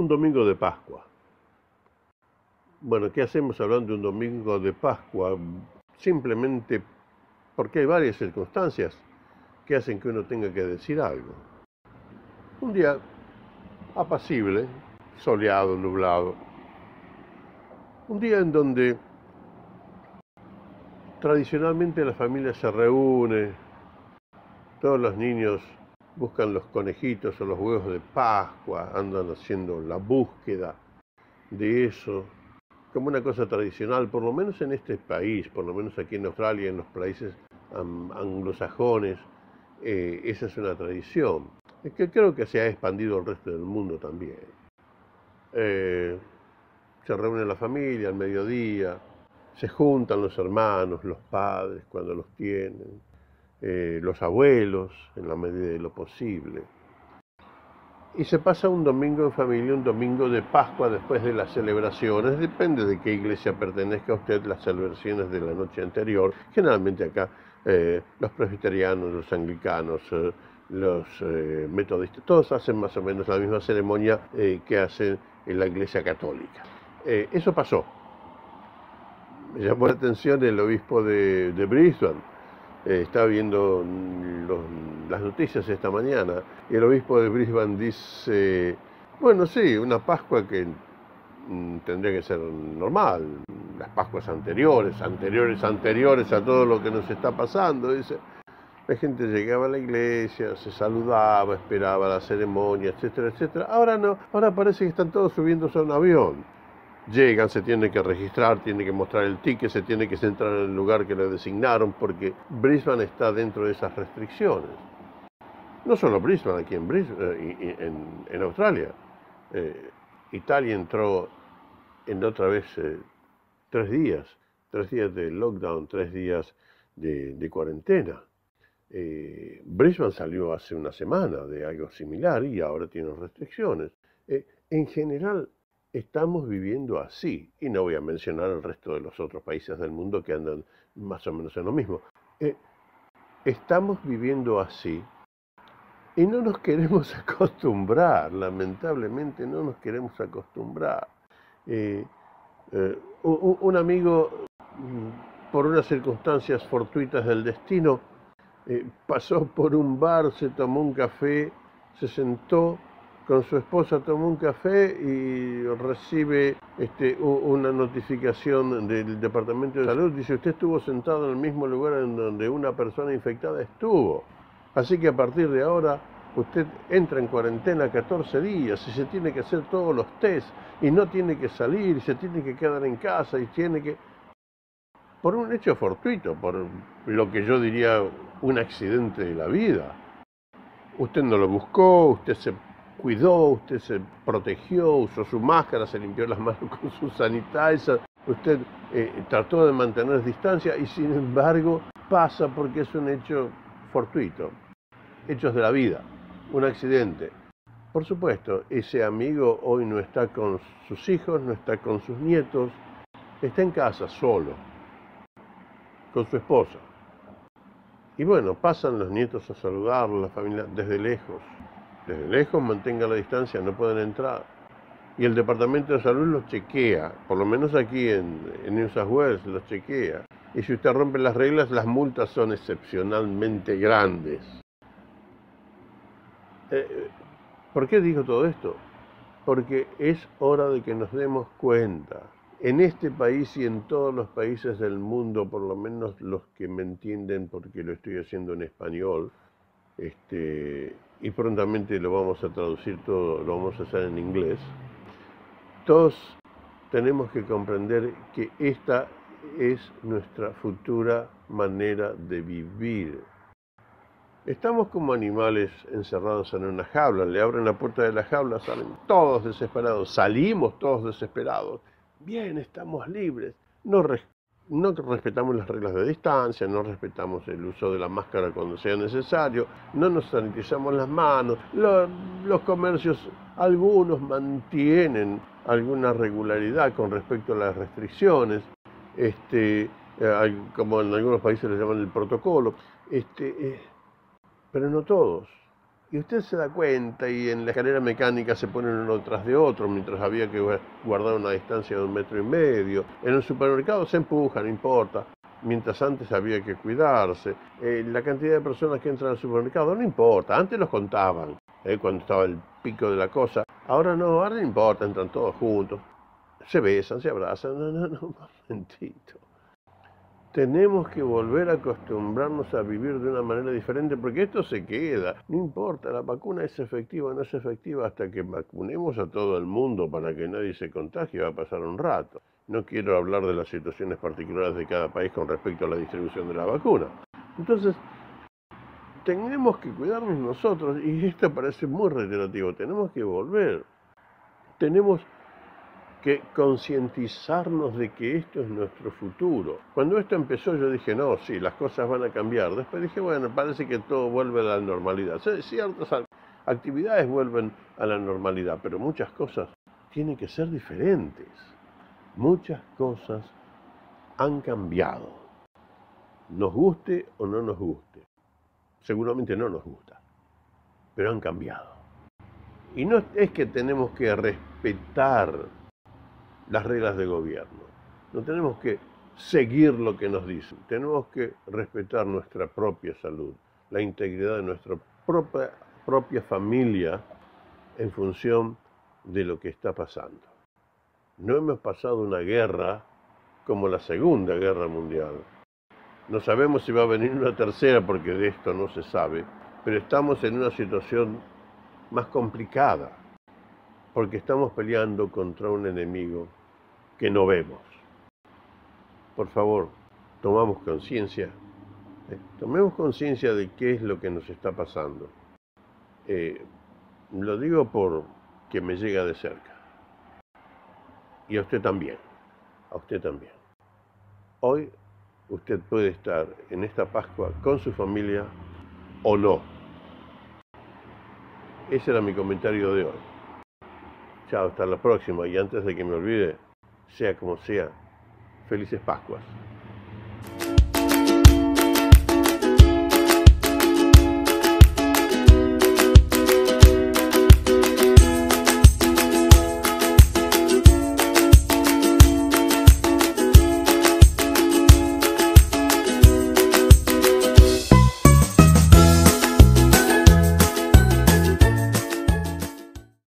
Un domingo de Pascua. Bueno, ¿qué hacemos hablando de un domingo de Pascua? Simplemente porque hay varias circunstancias que hacen que uno tenga que decir algo. Un día apacible, soleado, nublado. Un día en donde tradicionalmente la familia se reúne, todos los niños buscan los conejitos o los huevos de Pascua, andan haciendo la búsqueda de eso, como una cosa tradicional, por lo menos en este país, por lo menos aquí en Australia, en los países anglosajones, esa es una tradición, que creo que se ha expandido al resto del mundo también. Se reúne la familia al mediodía, se juntan los hermanos, los padres cuando los tienen, los abuelos en la medida de lo posible. Y se pasa un domingo en familia, un domingo de Pascua después de las celebraciones, depende de qué iglesia pertenezca a usted, las celebraciones de la noche anterior. Generalmente acá los presbiterianos, los anglicanos, los metodistas, todos hacen más o menos la misma ceremonia que hacen en la iglesia católica. Eso pasó. Me llamó la atención el obispo de Brisbane. Estaba viendo las noticias esta mañana y el obispo de Brisbane dice, bueno, sí, una Pascua que tendría que ser normal, las Pascuas anteriores a todo lo que nos está pasando. Dice, la gente llegaba a la iglesia, se saludaba, esperaba la ceremonia, etcétera, etcétera. Ahora no, ahora parece que están todos subiéndose a un avión. Llegan, se tiene que registrar, tiene que mostrar el ticket, se tiene que centrar en el lugar que le designaron, porque Brisbane está dentro de esas restricciones. No solo Brisbane, aquí en Australia. Italia entró en otra vez 3 días de lockdown, 3 días de cuarentena. Brisbane salió hace una semana de algo similar y ahora tiene restricciones. En general, estamos viviendo así, y no voy a mencionar el resto de los otros países del mundo que andan más o menos en lo mismo. Estamos viviendo así y no nos queremos acostumbrar, lamentablemente no nos queremos acostumbrar. Un amigo, por unas circunstancias fortuitas del destino, pasó por un bar, se tomó un café, se sentó con su esposa, tomó un café y recibe una notificación del Departamento de Salud. Dice, usted estuvo sentado en el mismo lugar en donde una persona infectada estuvo. Así que a partir de ahora usted entra en cuarentena 14 días y se tiene que hacer todos los test y no tiene que salir, se tiene que quedar en casa y tiene que... Por un hecho fortuito, por lo que yo diría un accidente de la vida. Usted no lo buscó, usted se cuidó, usted se protegió, usó su máscara, se limpió las manos con su sanitizer, usted trató de mantener distancia y sin embargo pasa porque es un hecho fortuito, hechos de la vida, un accidente. Por supuesto, ese amigo hoy no está con sus hijos, no está con sus nietos, está en casa solo, con su esposa. Y bueno, pasan los nietos a saludarlo, la familia, desde lejos. Desde lejos mantenga la distancia, no pueden entrar. Y el Departamento de Salud los chequea, por lo menos aquí en New South Wales los chequea. Y si usted rompe las reglas, las multas son excepcionalmente grandes. ¿Por qué digo todo esto? Porque es hora de que nos demos cuenta. En este país y en todos los países del mundo, por lo menos los que me entienden porque lo estoy haciendo en español, y prontamente lo vamos a traducir todo, lo vamos a hacer en inglés, todos tenemos que comprender que esta es nuestra futura manera de vivir. Estamos como animales encerrados en una jaula, le abren la puerta de la jaula, salen todos desesperados, salimos todos desesperados. Bien, estamos libres, no respetamos las reglas de distancia, no respetamos el uso de la máscara cuando sea necesario, no nos sanitizamos las manos, los comercios, algunos mantienen alguna regularidad con respecto a las restricciones, como en algunos países le llaman el protocolo, pero no todos. Y usted se da cuenta y en la escalera mecánica se ponen uno tras de otro mientras había que guardar una distancia de 1,5 metros. En el supermercado se empuja, no importa. Mientras antes había que cuidarse. La cantidad de personas que entran al supermercado no importa. Antes los contaban, cuando estaba el pico de la cosa. Ahora no, ahora no importa, entran todos juntos. Se besan, se abrazan. No, un momentito. Tenemos que volver a acostumbrarnos a vivir de una manera diferente porque esto se queda. No importa, la vacuna es efectiva o no es efectiva hasta que vacunemos a todo el mundo para que nadie se contagie, va a pasar un rato. No quiero hablar de las situaciones particulares de cada país con respecto a la distribución de la vacuna. Entonces, tenemos que cuidarnos nosotros, y esto parece muy reiterativo, tenemos que volver. Tenemos que concientizarnos de que esto es nuestro futuro. Cuando esto empezó yo dije, no, sí, las cosas van a cambiar. Después dije, bueno, parece que todo vuelve a la normalidad. Ciertas actividades vuelven a la normalidad, pero muchas cosas tienen que ser diferentes. Muchas cosas han cambiado. Nos guste o no nos guste. Seguramente no nos gusta, pero han cambiado. Y no es que tenemos que respetar las reglas de gobierno. No tenemos que seguir lo que nos dicen. Tenemos que respetar nuestra propia salud, la integridad de nuestra propia familia en función de lo que está pasando. No hemos pasado una guerra como la Segunda Guerra Mundial. No sabemos si va a venir una tercera porque de esto no se sabe, pero estamos en una situación más complicada porque estamos peleando contra un enemigo que no vemos. Por favor, tomemos conciencia de qué es lo que nos está pasando. Lo digo porque me llega de cerca. Y a usted también. Hoy usted puede estar en esta Pascua con su familia o no. Ese era mi comentario de hoy. Chao, hasta la próxima. Y antes de que me olvide, sea como sea, felices Pascuas.